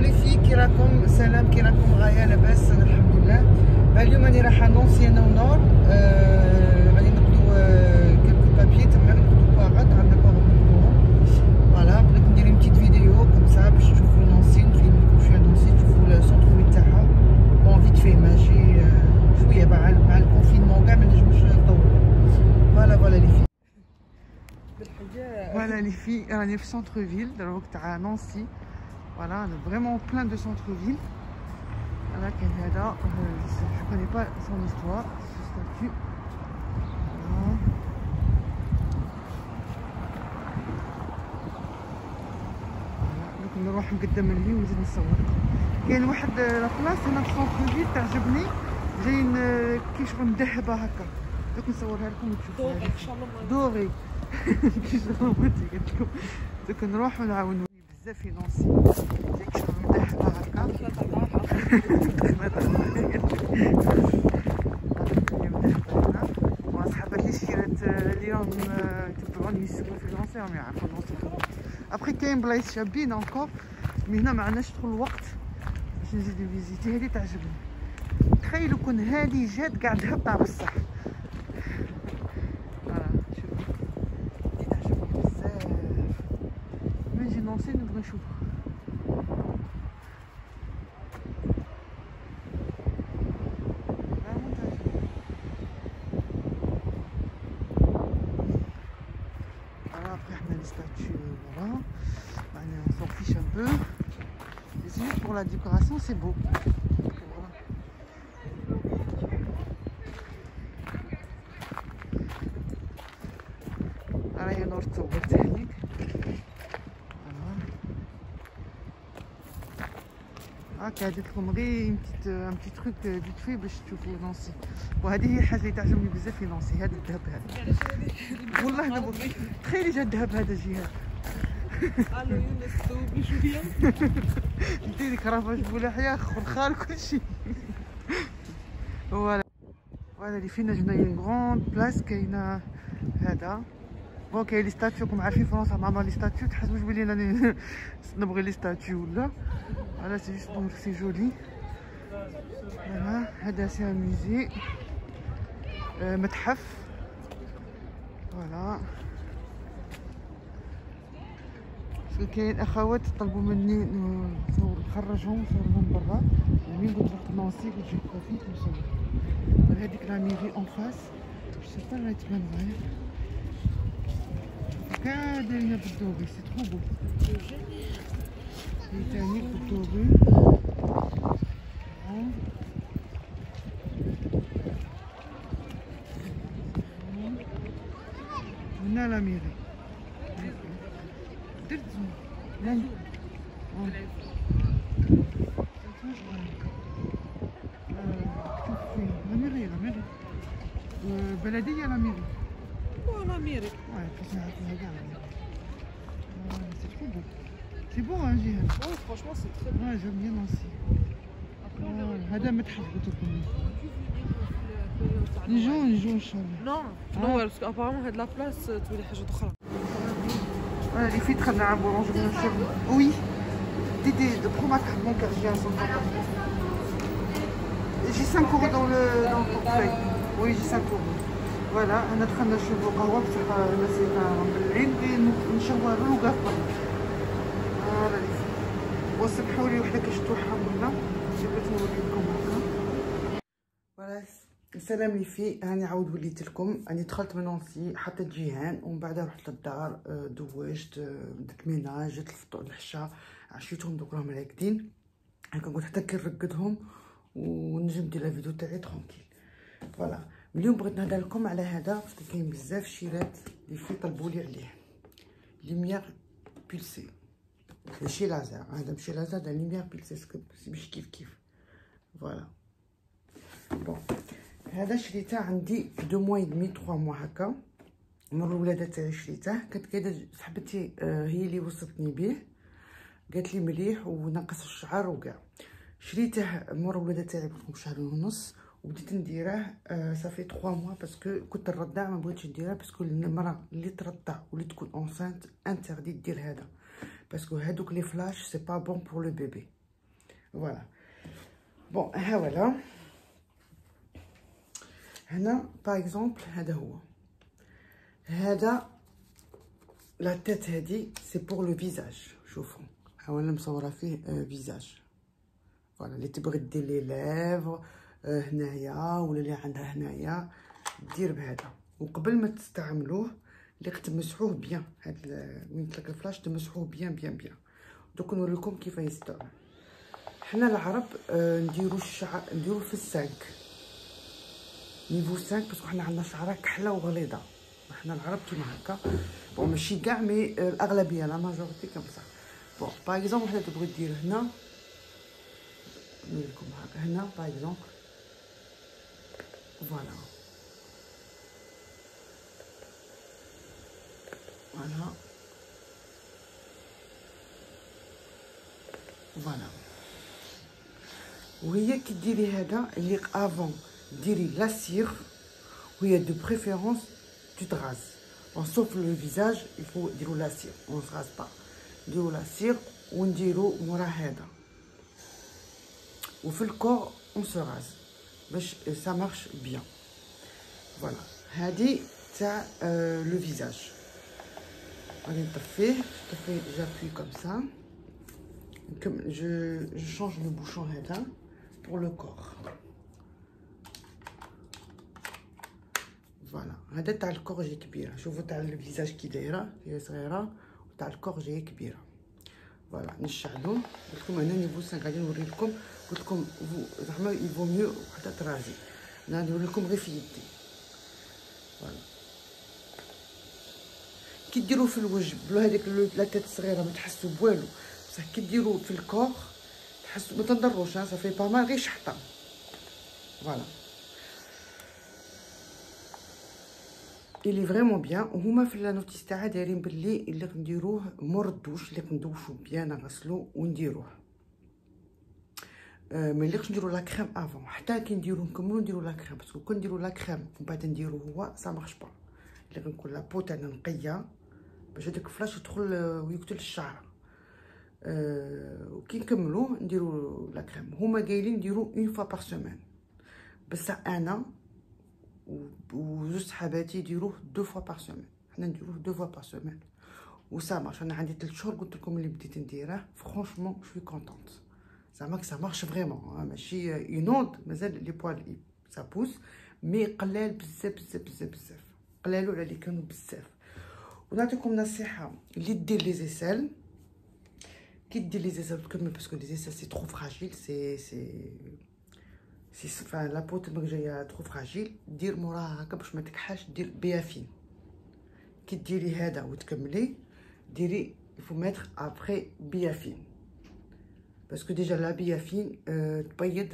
لي في كي راكم؟ سلام، كي راكم؟ غايه لاباس، انا الحمد لله. اليوم راني رايحه نونسي انا ونور، غادي ناخدو كلكو بابيي تما، ناخدو باغات عندنا باغ ناخدوهم. فوالا بغيت ندير اون بتيت فيديو كوم سا باش تشوفوا نونسي، نفيلمكم شويه نونسي، تشوفوا السونتر ويل تاعها. بون فيت في ماشي شويه مع الكونفينمون كاع ما نجموش نطولوا. فوالا لي في Voilà les filles, on est au centre-ville, donc à Nancy. Voilà, on est vraiment plein de centre-ville. Voilà, Canada, je ne connais pas son histoire, ce statut. Voilà. Donc نروح نقدم اللي ونزيد نصور. كاين واحد لابلاص هنا في السونتر-ville تعجبني، جايين كي شغل مذهبه هكا. دوك نصورها لكم وتشوفوها. دوري ان شاء الله. دوري كي شغل قلت لكم. دوك نروح ونعاونوا بزاف في نونسي. ديك شغل مذهبه هكا. صحاباتي شيرات اليوم يتبعوني يسوقوا في نونسي راهم يعرفوا نونسي. ابخي كاين بلايص شابين انكور، مي هنا ما عندناش شغل الوقت باش نزيدو فيزيتي. هادي تعجبني. تخيلوا كون هادي جات كاع هبطه بصح. نونسي نبغي نشوفها. Après on a les statues, voilà. On s'en fiche un peu. Et sinon pour la décoration c'est beau. Voilà. Voilà, il y a une autre technique. هاكا درت لكم غير ان بتي تروك فيت في باش تشوفوا نونسي. وهذه هي الحاجه اللي تعجبني بزاف في نونسي، هذا الذهب هذا. والله انا تخيلي جا الذهب هذا جي هذا. الو يونس ذوبي شويه. ديري كرافه بولاحيه خرخال كل شيء. فوالا اللي فينا جناين غروند بلاص كاينه هذا. بون كاين لي ستاتيو راكم عارفين فرنسا معنا لي ستاتيو، تحسبوش بلي انا نبغي لي ستاتيو ولا. Voilà, c'est juste pour c'est joli. Voilà, هذا c'est un musée. متحف. Voilà. كاين اخوات طلبوا مني نخرجهم نصورهم برا. يعني قلت وقت نونسي قلت جو بروفيت نصور. هذيك لا ميري اون فاس. جو سي با راهي تبان غير. كاع دايرين بالدوغي، سي ترو بو. تاني بالدوغي. هنا لا ميري. درت لا لا ميري بلدية لا ميري. لا ميري. باش نعرفوها كاع. سي ترو بو. سي بون hein جيهان. Ouais franchement c'est très bien. Ouais j'aime bien Nancy. هذا متحف قلت لكم. نجو ان شاء الله. نو باسكو ابارامون هاد لا بلاص تولي حاجه اخرى. Voilà, les filles traînent à boulangerie. Oui. Prends ma carte bancaire, j'ai un 100 euros. J'ai 5 euros dans le portefeuille. Oui, j'ai 5 euros. Voilà, أنا دخلنا نشربوا قهوة بصح نسينا بالعين نشربوها غير وقاف. فوالا لي filles. وسمحوا لي وحده كشطوحه ولا جبت نوريكم هكا. فوالا السلام لي في، هاني عاود وليت لكم. راني دخلت من نونسي حطيت جيهان ومن بعد رحت للدار، دوجت درت ميناج، جات الفطور العشاء عشيتهم، دوك راهم راقدين. هاكا نقول حتى كي نرقدهم ونجم ندير لا فيديو تاعي ترونكيل. فوالا اليوم بغيت نهضر لكم على هذا باسكو كاين بزاف شيرات لي في طلبوا لي عليه. ليميير بيلسي ماشي لازر، هذا ماشي لازر، هذا ليميير بيلسي باش كيف. فوالا بون هذا شريته عندي 2 موا ودمي 3 موا هكا، مر الولاده تاعي شريته. كانت كاينه صاحبتي هي اللي وصفتني به، قالت لي مليح ونقص الشعر وكاع. شريته مر الولاده تاعي بشهر ونص وبديت نديره صافي 3 موا باسكو كنت نرضع ما بغيتش نديرها باسكو المراه اللي ترضع واللي تكون اونسانت انتردي دير هذا باسكو هادوك لي فلاش سي با بون بور لو بيبي. فوالا. بون ها ولا هنا باغ اكزومبل هذا هو، هذا لا تيت هادي سي بور لو فيزاج. شوفوا ها ولا مصوره فيه فيزاج. فوالا اللي تبغي دير لي ليفر هنايا ولا اللي عندها هنايا دير بهذا. وقبل ما تستعملوه اللي تمسحوه بيان، هاد وين تلك الفلاش تمسحوه بيان بيان بيان. دوك نوريكم كيف يستعمل. حنا العرب نديرو الشعر نديرو في السانك نيفو 5 باسكو حنا عندنا شعره كحله وغليظه. حنا العرب كيما هكا. بون ماشي كاع مي الاغلبيه لا ماجورتي كيما صح. بون باغ اكزومبل حنا تبغي دير هنا نوريكم هكا هنا باغ اكزومبل فوالا فوالا فوالا. وهي كي ديري هذا اللي افون ديري لا سير وهي دو بريفيرونس tu te rases. On sauf le visage, il faut dire la cire. On se rase pas. Dire la cire, on dit mora hada. Ou fait le corps, on se rase. Ça marche bien. Voilà. Hadi, ça le visage. Allez, je fais, j'appuie comme ça. Comme je change le bouchon hada pour le corps. فوالا هذا تاع الكور جاي كبيره. شوفوا تاع الفيزاج كي دايره هي صغيره وتاع الكور جاي كبيره. فوالا نشعلو. قلت لكم انا نيفو 5 غادي نوري لكم. قلت لكم زعما يفو ميو وحده ترازي. انا ندير لكم غير في يدي. فوالا كي ديروا في الوجه بلا هذيك لا تيت صغيره ما تحسوا بوالو، بصح كي ديروا في الكور تحسوا ما تضروش. صافي با مال غير شحطه. فوالا إلي فريمون بيان. وهما في لانوتيس تاعها دايرين بلي اللي نديروه مردوش اللي ندوشو بيان نغسلو ونديروه. ما يليقش نديرو لا كريم افون. حتى كي نديرو نكملو نديرو لا كريم باسكو كون نديرو لا كريم ومن بعد نديرو هو سا مارش با. اللي نكون لا بو تاعنا نقيه باش هذاك الفلاش يدخل ويقتل الشعر. وكي نكملو نديرو لا كريم. هما قايلين نديرو اون فوا بار سيمين، بصح انا وزوج صحاباتي يديروه 2 فوا بار سيمين. حنا نديروه 2 فوا بار سيمين وسا مارش. انا عندي 3 شهور قلت لكم اللي بديت نديره فرانشمون شوي كونطونت. زعما سا مارش فريمون. ماشي ينوض مازال لي بوال سا بوس مي قلال بزاف بزاف بزاف بزاف. قلالو على اللي كانوا بزاف. ونعطيكم نصيحه اللي دير لي زيسال. كي دير لي زيسال تكمل باسكو لي زيسال سي ترو فراجيل. سي فان لا بو تبقى جايه ترو فراجيل. دير موراها هكا باش ما تكحاش. دير بيافين. كي ديري هذا وتكملي ديري يفو ماتر ابري بيافين باسكو ديجا لا بيافين تبيض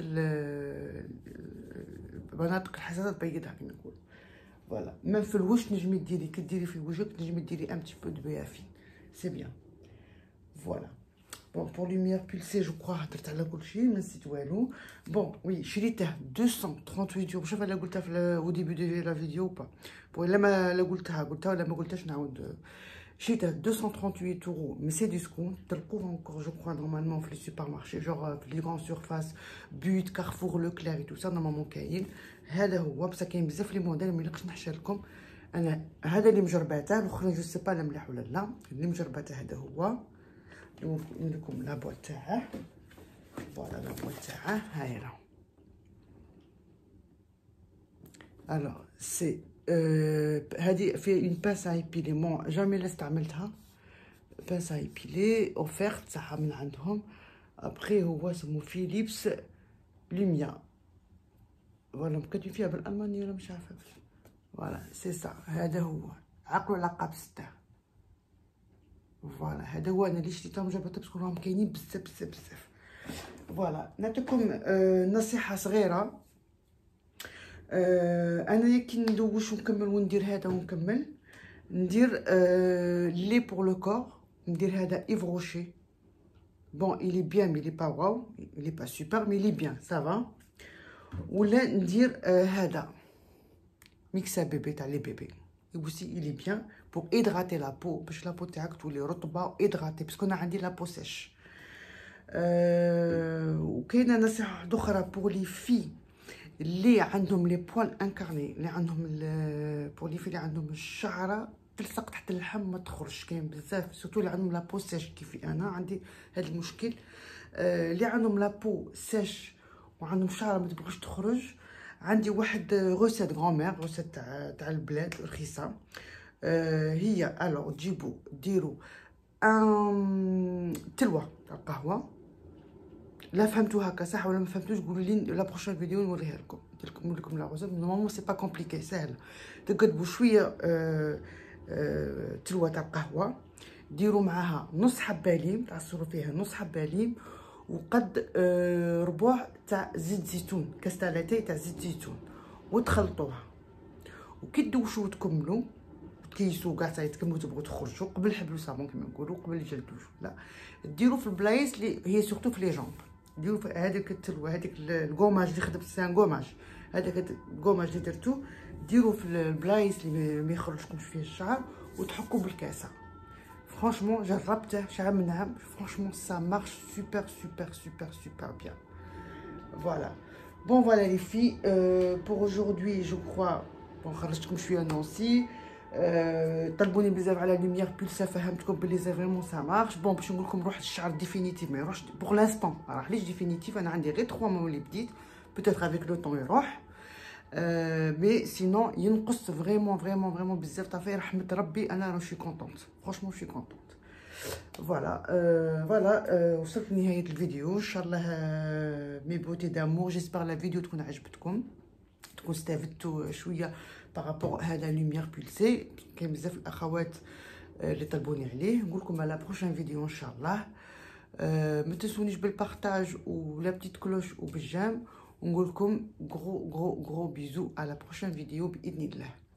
المناطق الحساسه تبيضها كيما نقول. فوالا ميم في الوجه تنجمي ديري. كي ديري في وجهك تنجمي ديري ان بتي بو دو بيافين سي بيان. فوالا بون بور لوميير بولسي جو كخوا هدرت على كلشي ما نسيت والو. بون وي شريته 238 يورو. شوف انا قلتها في او ديبي دو لا فيديو با ولا ما لا قلتها ولا ما قلتهاش نعاود. شريته 238 يورو مي سي ديسكونت. تلقوه انكور جو كخوا نورمالمون في لي سوبر مارشي جوغ في لي غون سورفاس بوت كارفور لو كلير اي تو سا نورمالمون كاين. هذا هو بصح كاين بزاف لي موديل ما نقدرش نحشى لكم. انا هذا اللي مجرباته الاخرين جو سي با لا مليح ولا لا. اللي مجرباته هذا هو. نوريكم لا بوات تاعه. فوالا لا بوات تاعه هاي راه. الوغ سي هادي في اون بانس ا ايبيلي. مون جامي لا استعملتها. بانس ا ايبيلي اوفيرت صح من عندهم. ابخي هو سمو فيليبس لوميا. فوالا مكتوب فيها بالالمانيه ولا مش عارفه. فوالا سي سا. هذا هو عقلوا على قابس تاعه. فوالا هذا هو انا اللي شريتهم جابته باسكو راهم كاينين بزاف بزاف بزاف. فوالا نعطيكم نصيحه صغيره. انا كي ندوش ونكمل وندير هذا ونكمل ندير لي بور لو كور. ندير هذا ايف روشي. بون إلي بيان مي لي با واو إلي با سوبر مي لي بيان سافا. ولا ندير هذا ميكسا بيبي تاع لي بيبي aussi il est bien pour hydrater la peau باش لا بو تاعك تولي رطبه و hydrater باسكو انا عندي لا بو سيش. وكاينه نصيحه واحده اخرى بور لي في اللي عندهم لي بوال انكارني، اللي عندهم بور لي في اللي عندهم الشعره تلصق تحت اللحم ما تخرجش. كاين بزاف سورتو اللي عندهم لابو سيش كيفي انا عندي هذا المشكل. اللي عندهم لابو سيش وعندهم شعره ما تبغيش تخرج، عندي واحد غوسيت غومير، غوسيت تاع البلاد رخيصه. هي الو تجيبو ديروا تلوه تاع القهوه. لا فهمتوا هكا صح ولا ما فهمتوش قولوا لي لا بروشين فيديو نوريها لكم. نقول لكم لا غوسيت نورمالمون سي با كومبليكي ساهله. تقدبوا شويه تلوه تاع القهوه، ديروا معاها نص حبه ليم، تعصروا فيها نص حبه ليم، وقد ربع تاع زيت زيتون، كاس تاع لاتاي تاع زيت زيتون، وتخلطوها. وكي تدوشوا وتكملوا تكيسوا كاع تكملوا تبغوا تخرجوا قبل الحبل صابون كما نقولوا، قبل الجلدوش لا ديروا في البلايص اللي هي سورتو في لي جامب. ديروا هذيك التلوه، هذيك الكوماج اللي خدمت سان كوماج، هذاك الكوماج اللي درتو ديروا في البلايص اللي ما يخرجكمش فيه الشعر وتحكوا بالكاسه. فرانشمون جربته شحال من عام، فرانشمون سا مارش سوبر سوبر سوبر سوبر بيان. فوالا بون فوالا لي في بور اجوردي جو كخوا بون خرجتكم شويه نونسي. طلبوني بزاف على لوميير بولسا، فهمتكم بلي سي فريمون سا مارش. بون باش نقول لكم روح الشعر ديفينيتيف ما يروحش بوغ لانستون، ما راحليش ديفينيتيف، انا عندي غير 3 موا اللي بديت، بوتيتر افيك لو طون يروح. مي سينون ينقص فريمون فريمون فريمون بزاف طافي رحمه ربي. انا شي كونطونت فرانشمون شي كونطونت. فوالا فوالا وصلت لنهايه الفيديو ان شاء الله. مي بوتي دامور جيسبر لا فيديو تكون عجبتكم، تكون استفدتوا شويه بارابور هذا لوميير بولسي. كاين بزاف الاخوات اللي طلبوني عليه. نقول لكم على بروشين فيديو ان شاء الله. ما تنسونيش بالبارطاج ولا بتيت كلوش وبالجام. ونقول لكم غرو غرو غرو بيزو على بروشين فيديو باذن الله.